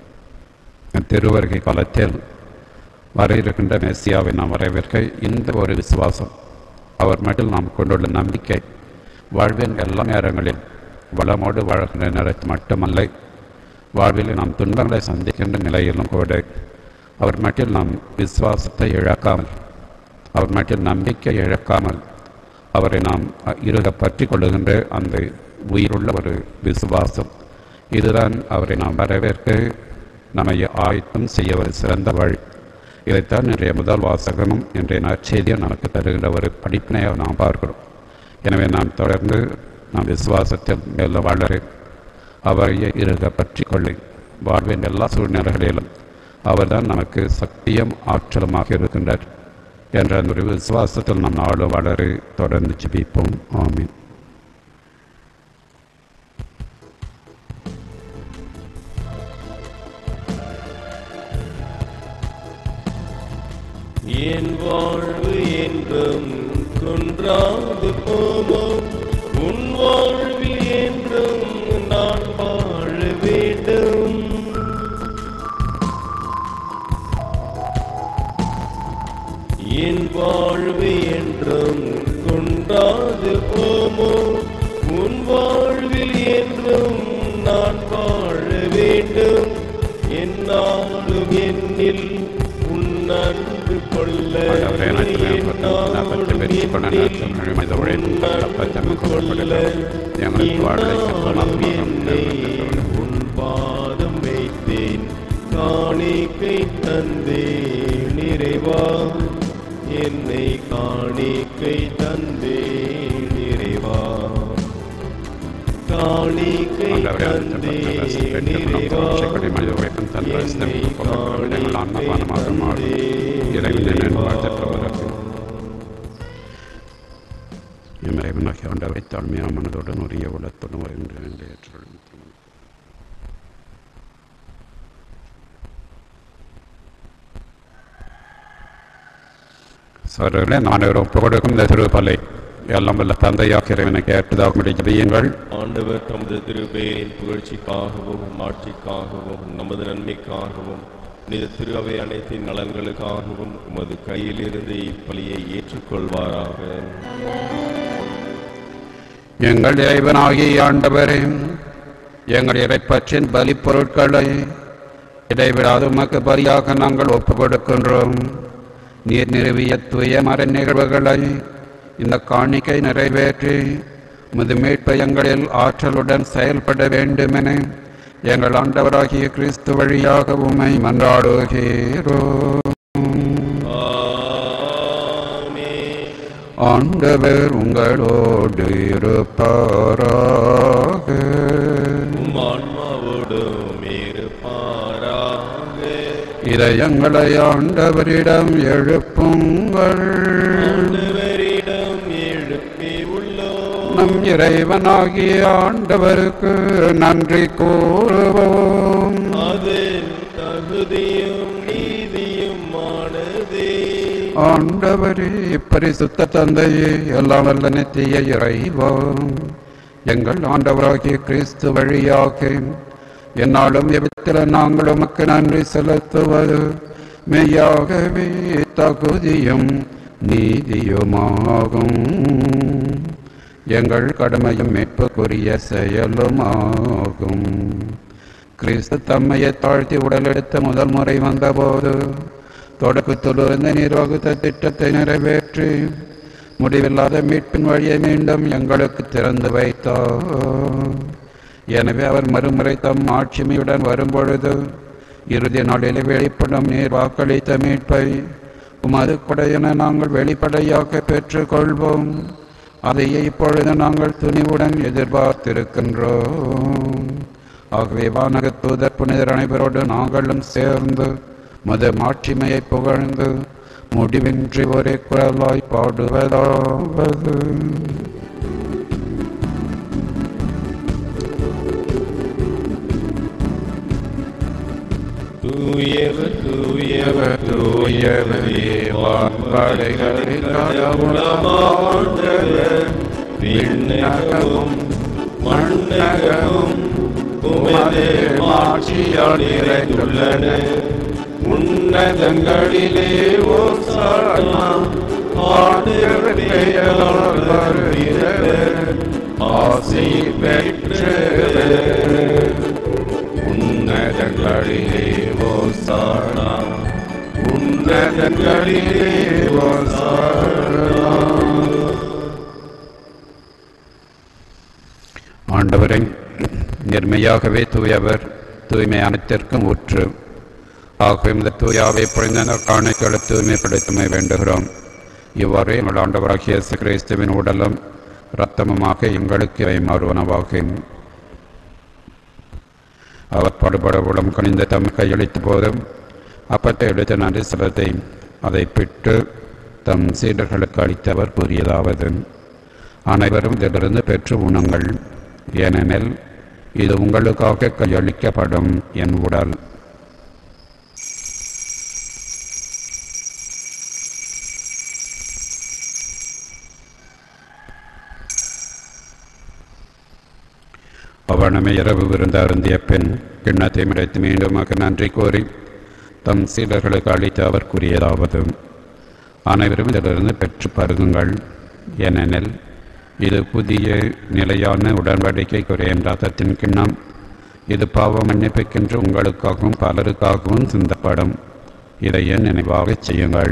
திருவருகை காலத்தில் வர இருக்கின்ற மெஸ்ஸியாவை நாம் வரவேற்க இந்த ஒரு விசுவாசம், அவர் மீட்டில் நாம் கொண்டுள்ள நம்பிக்கை வாழ்வின் எல்லா நேரங்களில் வளமோடு வாழ்கின்ற நேரத்தில் மட்டுமல்ல, வாழ்வில் நாம் துன்பங்களை சந்திக்கின்ற நிலையிலும் கூட அவர் மீட்டில் நாம் விசுவாசத்தை இழக்காமல், அவர் மீட்டில் நம்பிக்கை இழக்காமல் அவரை நாம் இறுக பற்றி கொள்ளுகின்ற அந்த உயிருள்ள ஒரு விசுவாசம், இதுதான் அவரை நாம் வரவேற்க நம்மை ஆயத்தம் செய்ய ஒரு சிறந்த வழி. இதைத்தான் இன்றைய முதல் வாசகமும் இன்றைய நற்செய்தியும் நமக்கு தருகின்ற ஒரு படிப்பினையாக நாம் பார்க்கிறோம். எனவே நாம் தொடர்ந்து நாம் விசுவாசத்தில் மேல வளர அவரையே இறுக பற்றி கொள்ளை வாழ்வின் எல்லா சூழ்நிலைகளிலும் அவர்தான் நமக்கு சக்தியும் ஆற்றலுமாக இருக்கின்றார் என்ற அந்த ஒரு விசுவாசத்தில் நாம் நாளும் வளர தொடர்ந்து ஜெபிப்போம். ஆமீன். என் வாழ்வு என்றும் குன்றாது போவோம், உன் வாழ்வில் என்றும் நான் வாழ வேண்டும். என் வாழ்வு என்றும் குன்றாது போவோம், உன் வாழ்வில் என்றும் நான் வாழ வேண்டும். என்னாலும் என்னில் நன்று கொள்ள உன் பாதம் வைத்தேன், காணிக்கை தந்தே நிறைவா, என்னை காணிக்கை தந்தே நிறைவா, காணிக்கை தந்தே நிறைவா, இறைவனாகிய ஆண்டவரை தாழ்மையான மனதுடன் உரிய உள்ளத்துடன் வருகின்ற ஏற்றுள்ளோம். சோழர்களே, நான் ஒப்பு கொடுக்கும் இந்த திருப்பலை எல்லாம் வல்ல தந்தையாக இறைவனுக்கு ஏற்றதாக ஜெபியுங்கள். ஆண்டவர் தமது திருப்பெயரின் புகழ்ச்சிக்காகவும் ஆட்சிக்காகவும் நமது நன்மைக்காகவும் நித திரு அவை அனைத்தின் நலன்களுக்காகவும் உமது கையில் இருந்து இப்பலியை ஏற்றுக்கொள்வாராக. எங்கள் இறைவனாகிய ஆண்டவரே, எங்கள் இறைப்பற்றின் பலி பொருட்களை இடைவிடாது உமக்கு பலியாக நாங்கள் ஒப்புக் கொடுக்கின்றோம். நீர் நிறுவிய தூய மறை நிகழ்வுகளை இந்த காணிக்கை நிறைவேற்றி உமது மீட்பு எங்களில் ஆற்றலுடன் செயல்பட வேண்டுமென எங்கள் ஆண்டவராகிய கிறிஸ்து வழியாக உம்மை மன்றாடுகிறோம். ஆண்டவர் உங்களோடு இருப்பாராக. இதயங்களை ஆண்டவரிடம் எழுப்புங்கள். நம் இறைவனாகிய ஆண்டவருக்கு நன்றி கூறுவோம். அது தகுதியும் நீதியுமானதே. ஆண்டவரே, பரிசுத்த தந்தையே, எல்லாம் வல்ல நித்திய இறைவா, எங்கள் ஆண்டவராகிய கிறிஸ்து வழியாக என்னாலும் எவ்விதத்தில் நாங்கள் உமக்கு நன்றி செலுத்துவது மெய்யாகவே தகுதியும் நீதியுமாகும். எங்கள் கடமையும் மீட்புக்குரிய செயலுமாகும். கிறிஸ்து தம்மையை தாழ்த்தி உடலெடுத்த முதல் முறை வந்தபோது தொடக்கத்திலிருந்து நிர்வகித்த திட்டத்தை நிறைவேற்றி முடிவில்லாத மீட்பின் வழியை மீண்டும் எங்களுக்கு திறந்து வைத்தார். எனவே அவர் மறுமுறை தம் ஆட்சிமையுடன் வரும்பொழுது இறுதி நாளில் வெளிப்படும் நீர் வாக்களித்த மீட்பை உமது கொடையென நாங்கள் வெளிப்படையாக பெற்றுக்கொள்வோம். அதையே இப்பொழுது நாங்கள் துணிவுடன் எதிர்பார்த்திருக்கின்றோம். ஆகவே வானக தூதர் புனிதர் அனைவரோடு நாங்களும் சேர்ந்து மது மாட்சிமையை புகழ்ந்து முடிவின்றி ஒரே குரலாய் பாடுவதாவது. தூயவர் தூயவர் தூயவரே, வான்படைகளின் கடவுளமாண்டவர், விண்ணகமும் மண்ணகமும் உமது மாட்சியால் நிறைந்துள்ளன. உன்னதங்களிலே ஓசானா, ஆண்டவர் பெயரால் வருகிறவர் ஆசி பெற்றவர். உன்னதங்களிலே ஓசானா, உன்னதங்களிலே ஓசானா. ஆண்டவரை நேர்மையாகவே தூயவர், தூய்மை அனைத்திற்கும் ஊற்று. ஆகவே இந்த தூயாவை பொழிந்த காணிக்கைகளை தூய்மைப்படுத்தமை வேண்டுகிறோம். இவ்வாறு எங்கள் ஆண்டவராகிய இயேசு கிறிஸ்துவின் உடலும் இரத்தமுமாக எங்களுக்கு இவை மாறுவனவாகும். அவர் படுபட உடம் கணிந்த தம் கையளித்த போதும் அப்பத்தை எடுத்த நன்றி செலுத்தி அதை பிட்டு தம் சீடர்களுக்கு அளித்தவர் கூறியதாவது: அனைவரும் இதிலிருந்து பெற்று உண்ணுங்கள், ஏனெனில் இது உங்களுக்காக கையளிக்கப்படும் என் உடல். அவனமே இரவு விருந்து அருந்திய பெண் கிண்ணத்தை மிடைத்து மீண்டும் நன்றி கோரி தம் சீடர்களுக்கு அளித்து அவர் கூறியதாவது: அனைவரும் இதிலிருந்து பெற்று பருகுங்கள், ஏனெனில் இது புதிய நிலையான உடன்படிக்கைக்குரிய ரத்தத்தின் கிண்ணம். இது பாவ மன்னிப்புக்கென்று உங்களுக்காகவும் பலருக்காகவும் சிந்தப்படும். இதை என் நினைவாக செய்யுங்கள்.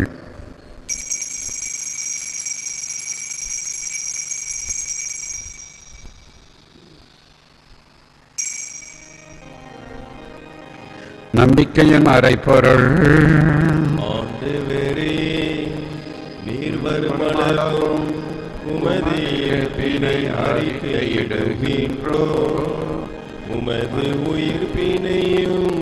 நம்பிக்கையின் அரைப்பொருள். ஆண்டவரே, நீர் வருமளவும் உமது இறப்பினை அறிக்கையிடுகின்றோம், உமது உயிர்ப்பினையும்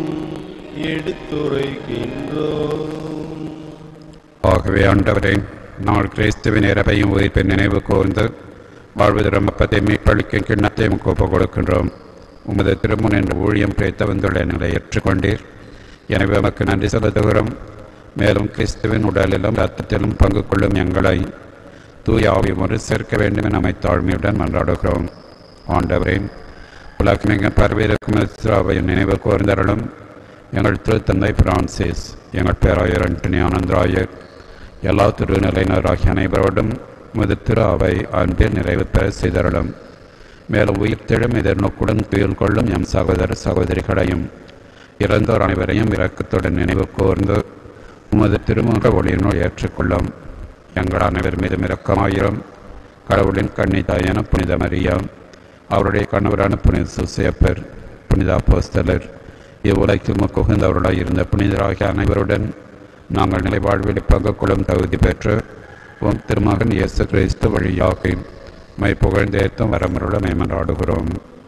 எடுத்துரைக்கின்றோம். ஆகவே ஆண்டவரே, நாள் கிறிஸ்துவின் இறப்பையும் உயிர்ப்பின் நினைவு கூர்ந்து வாழ்வு திரும்பத்தை மீட்பளிக்கும் கிண்ணத்தை ஒப்பு கொடுக்கின்றோம். உமது திருமுன் என்ற ஊழியம் பிழைத்த வந்துள்ள நிலை ஏற்றுக்கொண்டீர். எனவே உமக்கு நன்றி செலுத்துகிறோம். மேலும் கிறிஸ்துவின் உடலிலும் இரத்தத்திலும் பங்கு கொள்ளும் எங்களை தூய ஆவி முறை சேர்க்க வேண்டும் என நம்மை தாழ்மையுடன் மன்றாடுகிறோம். ஆண்டவரே, உலகமெங்கும் பரவியிருக்கும் இஸ்ராவையும் நினைவு கூர்ந்தருளும். எங்கள் திருத்தந்தை பிரான்சிஸ், எங்கள் பேராயர் அண்டனி ஆனந்தராயர், எல்லா திருநிலையினராகிய அனைவரோடும் முது திரு அவை அன்பில் நிறைவு பெற செய்தருளும். மேலும் உயிர்த்தெழும் எதிர்நோக்குடன் துயில் கொள்ளும் எம் சகோதர சகோதரிகளையும் இறந்தோர் அனைவரையும் இரக்கத்துடன் நினைவு கூர்ந்து உமது திருமுக ஒளியினுள் ஏற்றுக்கொள்ளும். எங்கள் அனைவர் மீதும் இரக்கமாயிரும். கடவுளின் கன்னி தாயான புனித மரியா, அவருடைய கணவரான புனித சூசேப்பர், புனித அப்போஸ்தலர், இவ்வுலகில் முக்குகந்தவர்களாய் இருந்த புனிதராகிய அனைவருடன் நாங்கள் நிலை வாழ்வில் பங்கு கொள்ளும் தகுதி பெற்று உம் திருமகன் இயேசு கிறிஸ்து வழியாக மை புகழ்ந்தேத்தும் வரமருள மேமன்றாடுகிறோம்.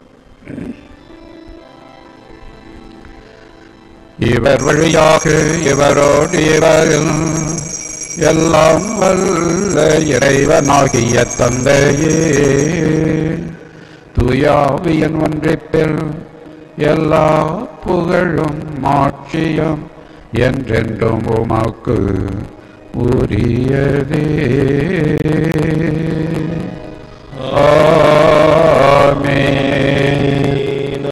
இவர் வழியாக இவரோடு இவரில் எல்லாம் வல்ல இறைவனாகிய தந்தையே, தூயாவியின் ஒன்றிப்பில் எல்லா புகழும் மாட்சியும் என்றென்றும் உமக்கு உரியதே. ஆமென்,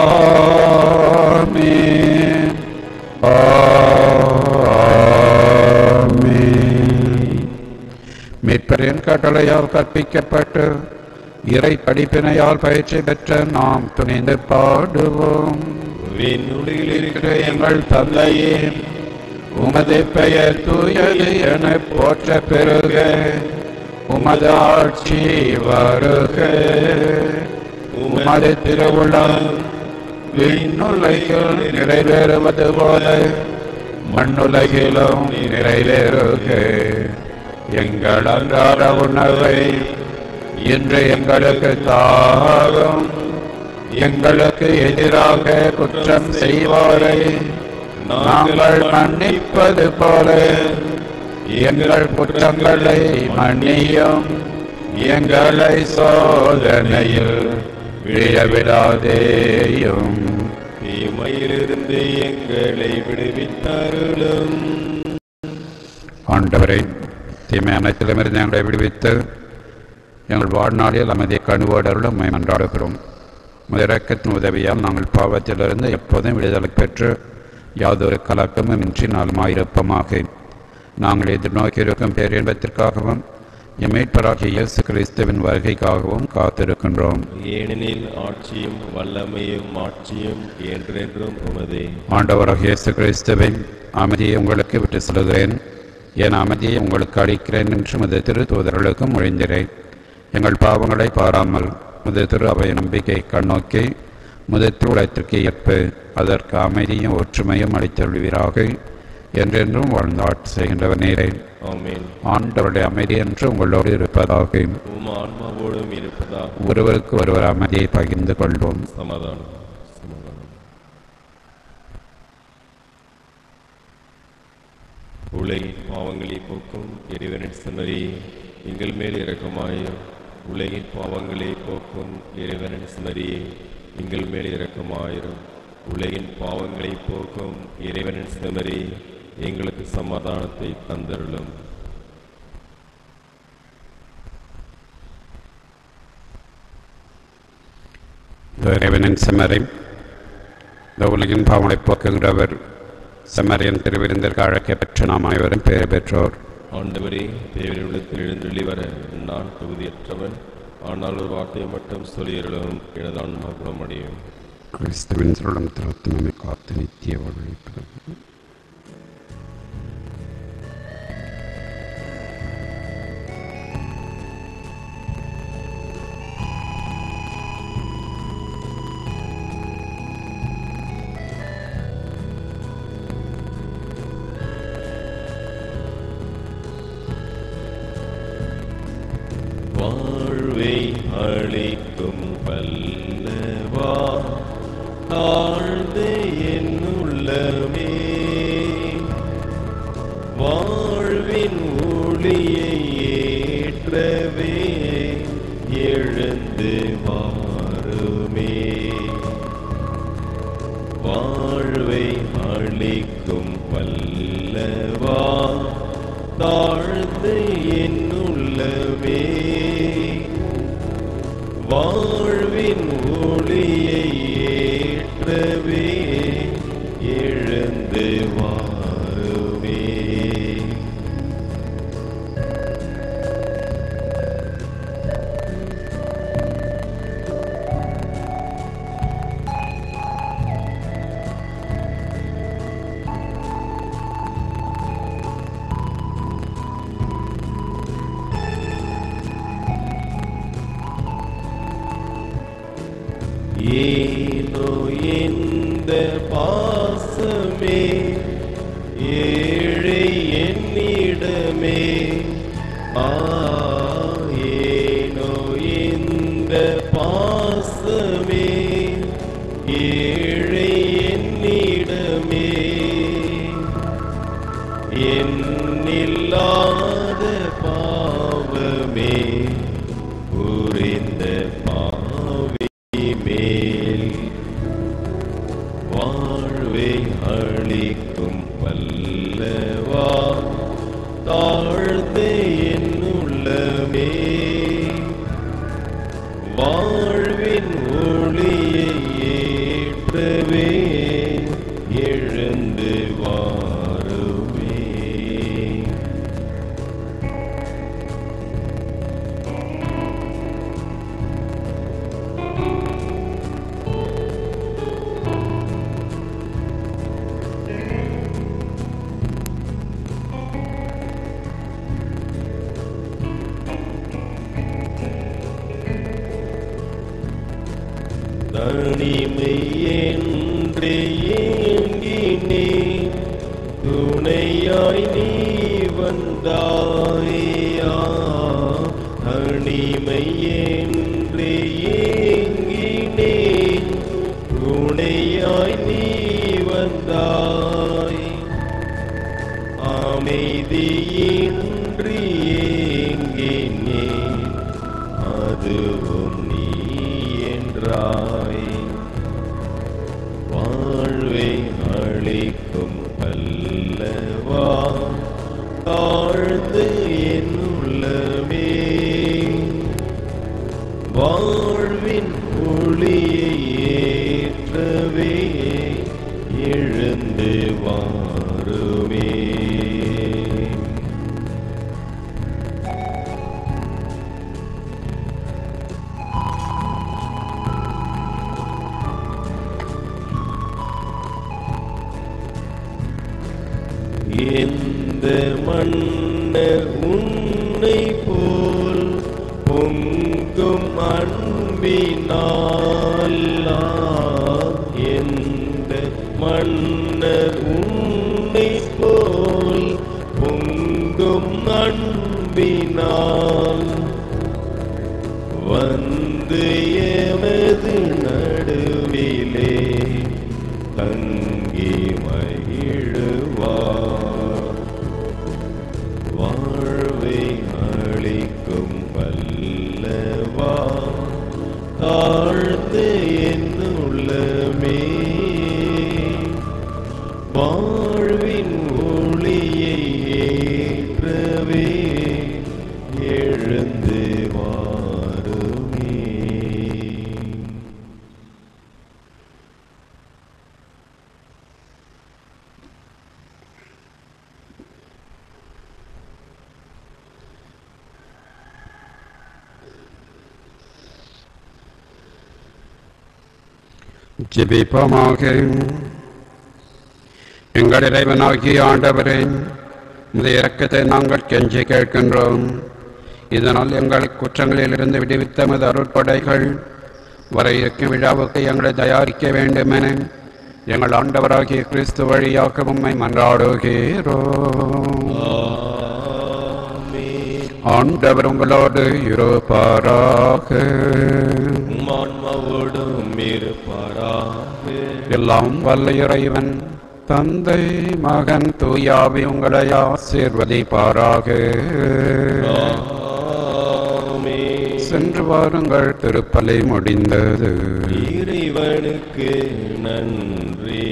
ஆமென், ஆமென். மீட்பரின் கட்டளையால் கற்பிக்கப்பட்டு இறை படிப்பினையால் பயிற்சி பெற்ற நாம் துணிந்து பாடுவோம். விண்ணுலகில் இருக்கிற எங்கள் தந்தையே, உமது பெயர் தூயது என போற்ற பெருக, உமது ஆட்சி வருக, உமது திருவுளம் விண்ணுலகில் நிறைவேறுவது போல மண்ணுலகிலும் நிறைவேறுக. எங்கள் அன்றாட உணவை இன்று எங்களுக்கு தாரும். எங்களுக்கு எதிராக குற்றம் செய்வோரை நாங்கள் மன்னிப்பது போல எங்கள் குற்றங்களை மன்னியும். எங்களை சோதனையில் விழவிடாதேயும், தீமையிலிருந்து எங்களை விடுவித்தருளும். ஆண்டவரை, தீமை அனைத்திலுமிருந்து எங்களை விடுவித்து எங்கள் வாழ்நாளில் அமைதியை கணுவோடருளும் உம்மை மன்றாடுகிறோம். முதலக்கத்தின் உதவியால் நாங்கள் பாவத்திலிருந்து எப்போதும் விடுதலை பெற்று யாதொரு கலக்கமும் இன்றி நலமாயிருப்பமாக. நாங்கள் எதிர்நோக்கியிருக்கும் பேரின்பத்திற்காகவும் எம் மீட்பராகிய இயேசு கிறிஸ்துவின் வருகைக்காகவும் காத்திருக்கின்றோம். ஏனெனில் ஆட்சியும் வல்லமையும் மாட்சியும் என்றென்றும் உமதே. ஆண்டவராகிய இயேசு கிறிஸ்துவை, அமைதியை உங்களுக்கு விட்டு செல்கிறேன், என் அமைதியை உங்களுக்கு அளிக்கிறேன் என்று முது திரு தூதர்களுக்கும் மொழிந்திறேன். எங்கள் பாவங்களை பாராமல் முது திரு அவை நம்பிக்கை கண்ணோக்கி முது திருவுலகத்திற்கு ஏற்ப அதற்கு அமைதியும் ஒற்றுமையும் அளித்தருள்வீராக. என்றென்றும் வாழ்ந்து ஆட்சி செய்கின்றவர் நீரே. ஆமென். ஆண்டவருடைய அமைதி என்று உங்களோடு இருப்பதாக. உம் ஆன்மாவோடும் இருப்பதாக. ஒருவருக்கு ஒருவர் அமைதியை பகிர்ந்து கொள்வோம். சமாதானம், சமாதானம். உலகின் பாவங்களை போக்கும் இறைவனின் சிமரி எங்கள் மேல் இரக்கமாயும். உலகின் பாவங்களை போக்கும் இறைவனின் சிமரியே எங்கள் மேல் இரக்கமாயிரும். உலகின் பாவங்களை போக்கும் இறைவனின் சிமரி எங்களுக்கு சமாதானத்தை தந்தருளும். இறைவனின் செம்மறை, இந்த உலகின் பாவங்களை போக்குகிறவர் செம்மறையின் திருவிருந்திற்கு அழைக்க பெற்ற நாம் அனைவரும் பெயர் பெற்றோர். ஆண்டவரே, தேவனிடத்தில் எழுந்தருளி வர நான் தகுதியற்றவன். ஆனால் ஒரு வார்த்தையை மட்டும் சொல்லியருளும், எனது ஆன்மா குணமடையும். கிறிஸ்துவின் சொல்லும் திருத்தமே காத்து நித்திய வாழ்வு. வாழ்வை அளிக்கும் வல்லவா, தாழ்ந்து என் உள்ளமே, வாழ்வின் ஒளியை ஏற்றவே எழுந்து வாருமே. வாழ்வை அளிக்கும் வல்லவா, தாழ்ந்து என் உள்ளமே, வாழ்வின் ஒளியை ஏற்றவே எழுந்து வாருமே. ஏனோ இந்த பாசமே ஏழை என்னிடமே, ஆ ஏனோ இந்த பாசமே ஏழை என்னிடமே, என்னில்லாத பாவமே புரிந்த பாவி மேல் வாழ்வை அளிக்கும் வல்லவா, தனிமை என்று ஏங்கினேன், துணையாய் நீ வந்தாயா. தனிமை என்று ஏங்கினேன், துணையாய் நீ வந்தாய். அமைதியின்றி ஏங்கினேன், அதுவும் நீ என்றாய். வாழ்வை அளிக்கும் அல்லவா தாழ்ந்து என் உள்ளமே, வாழ்வின் ஒளியை ஏற்றவே எழுந்து வாருமே. எந்த மன்னர் உன்னை போல் பொங்கும் அன்பினாலா, எந்த மன்னர் உன்னை போல் பொங்கும் அன்பினால் வந்து எமது நடுவிலே தங்கி மகிழுவார். வாழ்வை அளிக்கும் வல்லவா தாழ்ந்து என் உள்ளமே, வாழ்வின் ஒளியை ஏற்றவே எழுந்து வாருமே. ஜெபிப்போமாக. எங்கள் இறைவனாகிய ஆண்டவரே, இந்த இரக்கத்தை நாங்கள் கெஞ்சி கேட்கின்றோம். இதனால் எங்கள் குற்றங்களிலிருந்து விடுவித்த மது அருட்படைகள் வர இருக்கும் விழாவுக்கு எங்களை தயாரிக்க வேண்டும் என எங்கள் ஆண்டவராகிய கிறிஸ்து வழியாக உம்மை மன்றாடுகிறோம். ஆண்டவர் உங்களோடு இருப்பாராக. எல்லாம் வல்ல இறைவன் தந்தை மகன் தூயாவி உங்களை ஆசீர்வதிப்பாராக. சென்று வாருங்கள், திருப்பலி முடிந்தது. இறைவனுக்கு நன்றி.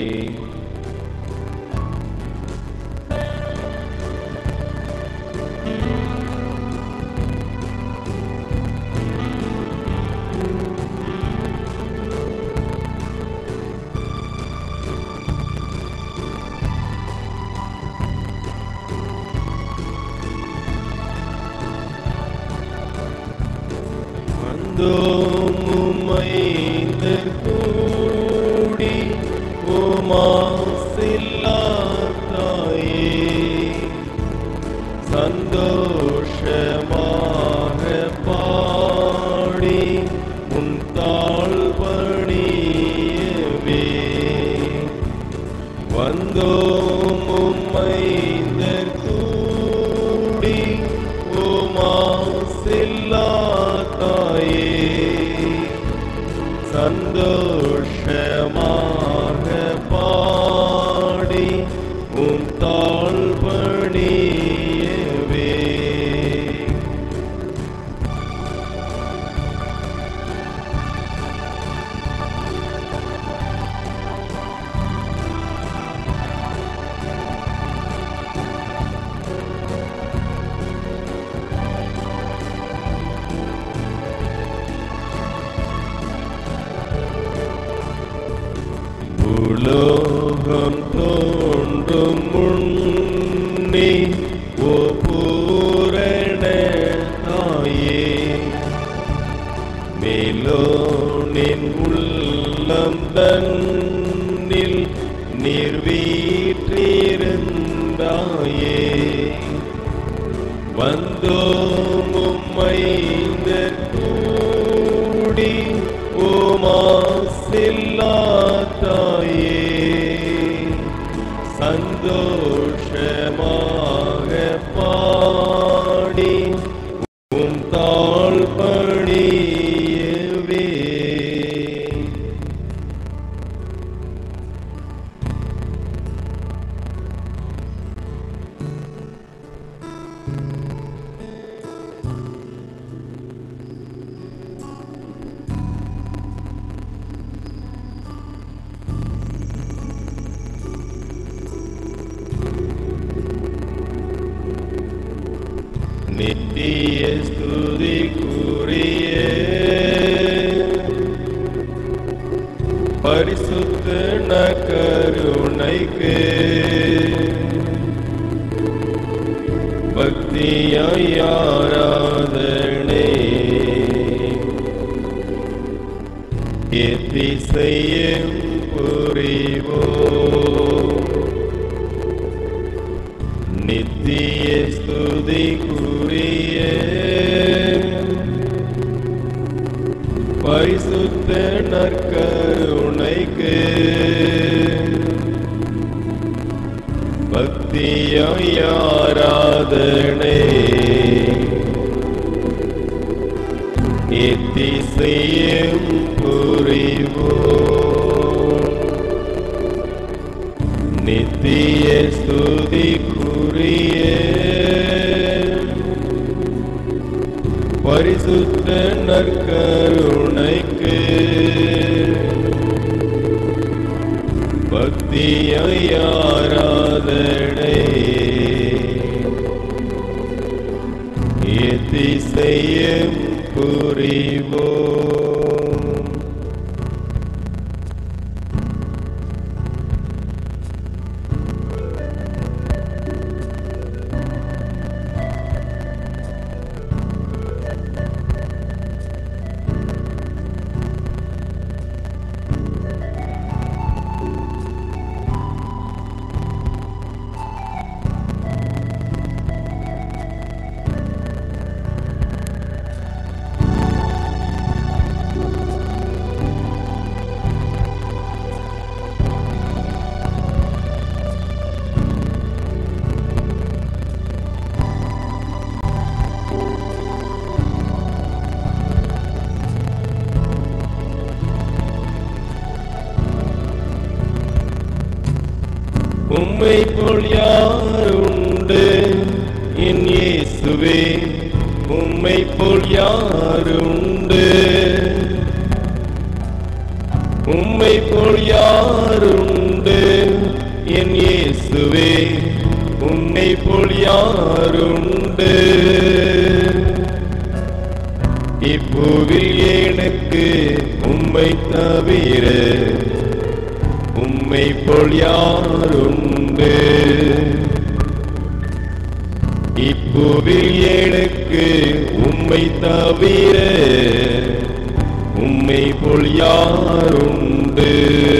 உம்மைந்தர் கூடி உமாசில்லாதாயே, சந்தோஷமாக பாடி உன் தாழ் பணியவே வந்தோம். உம்மைந்தர் கூடி உமாசில்லாதாயே, சந்தோஷமாக பாடி உன் தாழ் பணியவே உலோகம் தோன்றும் முன்னே ஓ பூரண தாயே, மேலோனின் உள்ளம் தன்னில் நீர் வீற்றிருந்தாயே, வந்தோம் உம்மைந்தர் கூடி உமாசில் நித்திய ஸ்துதிக்குரிய பரிசுத்த நற்கருணைக்கு பக்தியாய் ஆராதனை எத்திசையும் புரிவோம். நித்திய ஸ்துதிக்குரிய பரிசுத்த நற்கருணைக்கு பக்தியாய் ஆராதனை எத்திசையும் புரிவோம். நித்திய ஸ்துதிக்குரிய பரிசுத்த நற்கருணைக்கு பக்தியாய் ஆராதனை எத்திசையும் புரிவோம். உம்மை போல் யார் உண்டு என் இயேசுவே, உம்மை போல் யார் உண்டு, உம்மை போல் யார் உண்டு என் இயேசுவே, உம்மை போல் யார் உண்டு. இப்பூவில் எனக்கு உம்மை தவிர உம்மை போல் யார் உண்டு. இப்பூவில் எனக்கு உம்மை தவிர உம்மை போல் யார் உண்டு.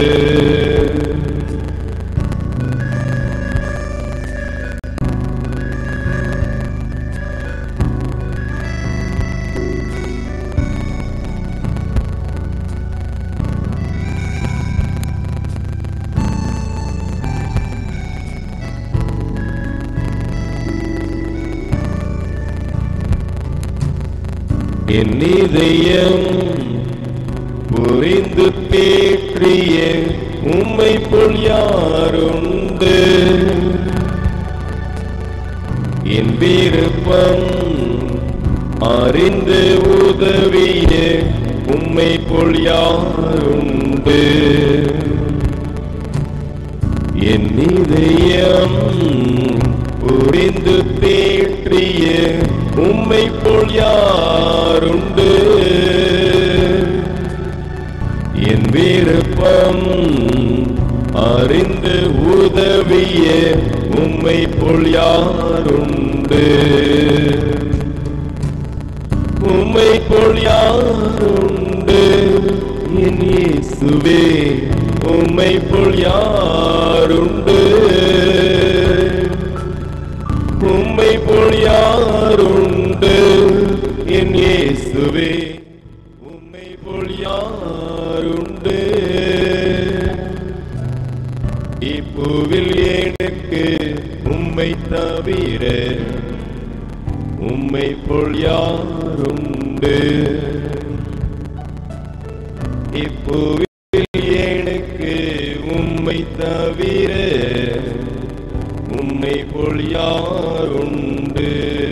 என் இதயம் புரிந்து பேற்றிய உம்மை போல் யாருண்டு. என் விருப்பம் அறிந்து உதவிய உம்மை போல் யாருண்டு. என் இதயம் புரிந்து பேற்றிய உம்மை போல் யாருண்டு. என் விருப்பம் அறிந்து உதவிய உம்மை போல் யாருண்டு. உம்மை போல் யாருண்டு என் இயேசுவே, உம்மை போல் யாருண்டு. உம்மை போல் யாருண்டு என் இயேசுவே, உம்மை போல் யாருண்டு. இப்பூவில் எனக்கு உம்மை தவிர உம்மை போல் யாருண்டு. இப்பூவில் எனக்கு உம்மை தவிர உம்மை போல் யாருண்டு.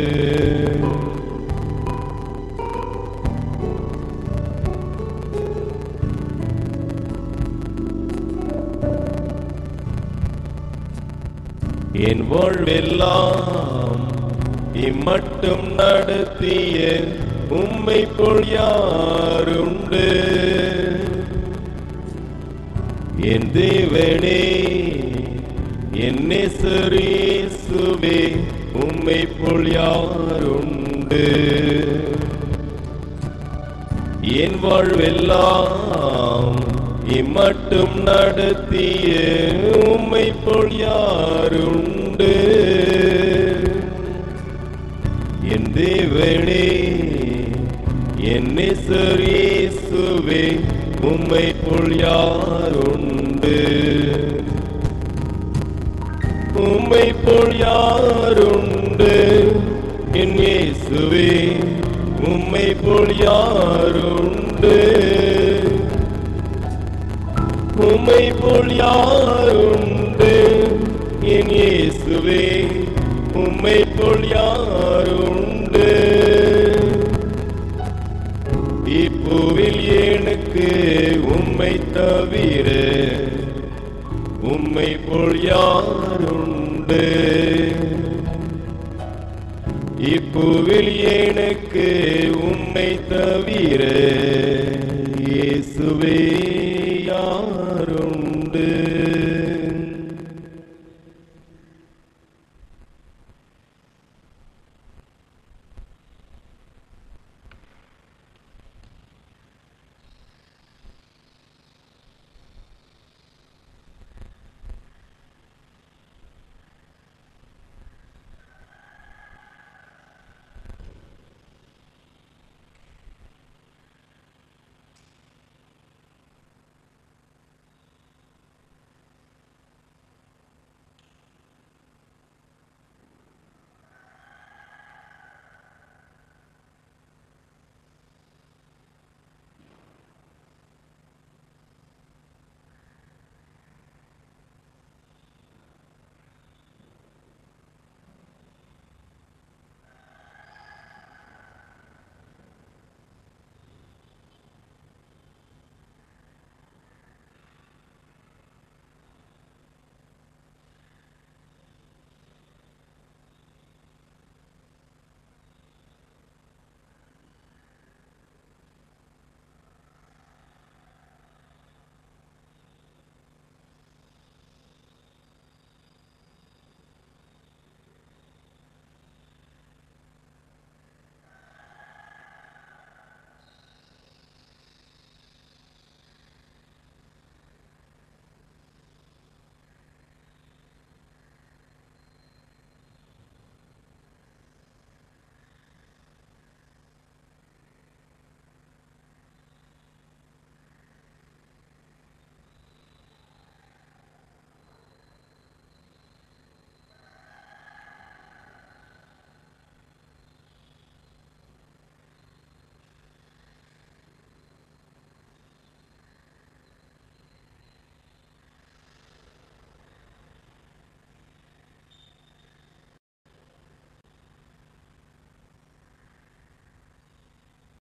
என் வாழ்வெல்லாம் இம்மட்டும் நடத்திய உம்மை போல் யாருண்டு? என் தேவனே, என் நேசரேசுவே, உம்மை போல் யாருண்டு? என் வாழ்வெல்லாம் இம்மட்டும் நடத்திய உம்மை போல் யாருண்டு? என் தேவனே, என் நேசரேசுவே, உம்மை போல் யாருண்டு? உம்மை போல் யாருண்டு? என் இயேசுவே, உம்மை போல் யாருண்டு? உம்மை போல் யாருண்டு? என் இயேசுவே, உம்மை போல் யாருண்டு? இப்பூவில் எனக்கு உம்மை தவிர உம்மை போல் யாருண்டு? இப்பூவில் எனக்கு உம்மை தவிர இயேசுவே யாருண்டு?